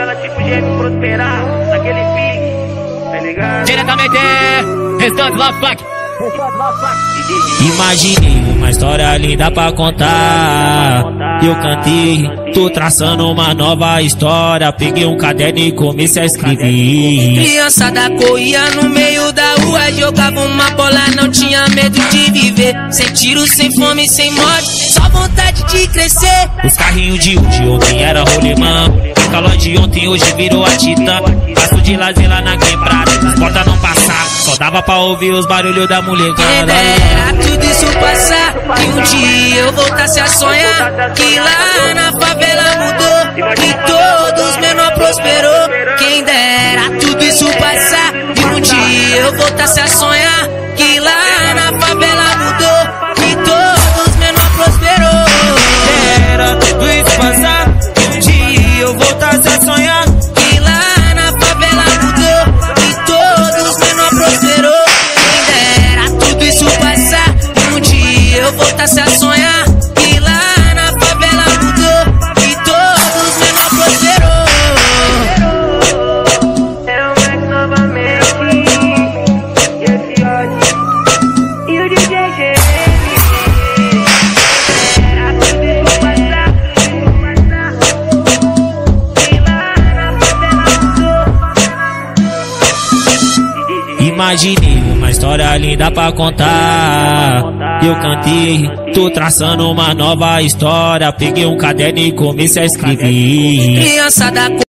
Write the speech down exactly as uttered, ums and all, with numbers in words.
favela, tipo gêmeo prosperar, naquele pique, tá ligado? Diretamente, Restante Love Funk. Imaginei uma história linda pra contar. Eu cantei, tô traçando uma nova história. Peguei um caderno e comecei a escrever. Criançada corria no meio da rua, jogava uma bola, não tinha medo de viver. Sem tiro, sem fome, sem morte, só vontade de crescer. Os carrinhos de hoje, ontem era rolemã. O calor de ontem, hoje virou a titã. Passo de lazer lá na quebrada, as portas não passar, só dava pra ouvir os barulhos da molecada. Quem dera tudo isso passar, que um dia eu voltasse a sonhar, que lá na favela mudou, que todos menor prosperou. Quem dera tudo isso passar, que um dia eu voltasse a sonhar, que lá na favela mudou, que todos menor prosperou. Era tudo isso passar, que um dia eu voltasse a sonhar, que lá na favela mudou, que todos menor prosperou. Quem dera tudo isso passar, que um dia eu voltasse a sonhar, que lá na favela mudou, que todos menor prosperou. É o Max novamente, e esse ódio, e o D J G M. Era tudo isso passar, que lá na favela mudou. Imaginei uma história linda pra contar. Eu cantei, tô traçando uma nova história. Peguei um caderno e comecei a escrever. Criançada